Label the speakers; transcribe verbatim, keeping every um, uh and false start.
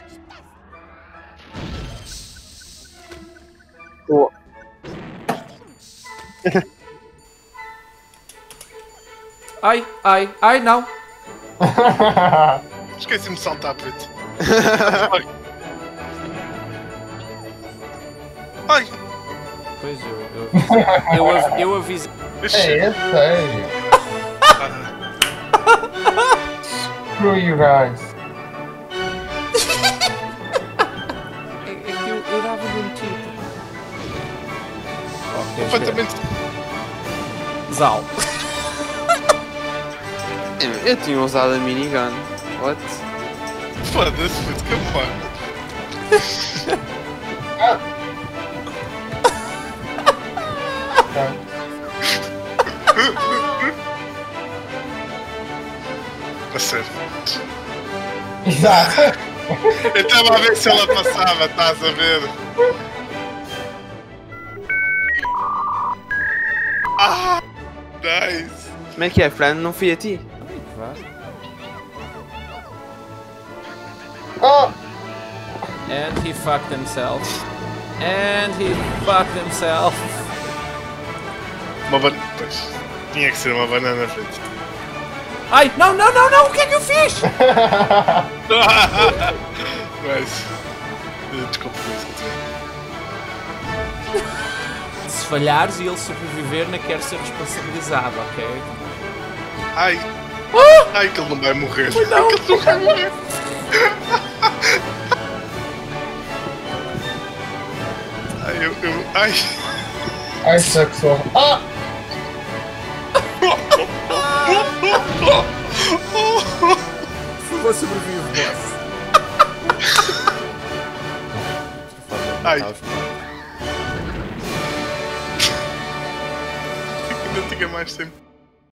Speaker 1: Oh.
Speaker 2: Ai, ai, ai, não.
Speaker 3: Esqueci-me de saltar, preto. Ai!
Speaker 2: Pois eu, eu avisei. Eu, av eu avisei.
Speaker 3: Ixi.
Speaker 4: É, é sério. Screw you guys.
Speaker 2: É, é que eu, eu dava-lhe um tiro. Ok,
Speaker 3: Completamente.
Speaker 2: Zal.
Speaker 1: Eu tinha usado a minigun. What?
Speaker 3: Foda-se, puto, que porra. A sério.
Speaker 4: Exato.
Speaker 3: Eu estava a ver se ela passava, estás a ver? Ah! Nice!
Speaker 1: Como é que é, Fran? Não fui a ti?
Speaker 2: Vá.
Speaker 4: Oh!
Speaker 2: And he fucked himself. And he fucked himself.
Speaker 3: Uma banana. Pois. Tinha que ser uma banana frente.
Speaker 2: Ai, não, não, não, não, o que é que eu fiz?
Speaker 3: Mas. Desculpa por isso.
Speaker 2: Se falhares e ele sobreviver, não quero ser responsabilizado, ok?
Speaker 3: Ai!
Speaker 2: Ah!
Speaker 3: Ai, que ele não vai morrer!
Speaker 2: Ai, não.
Speaker 3: Ai, que ele não vai morrer! Ai, eu. eu ai!
Speaker 4: Ai, sexual. Ah!
Speaker 2: Se eu sobrevivo, boss.
Speaker 3: Ai! Ainda tinha mais tempo.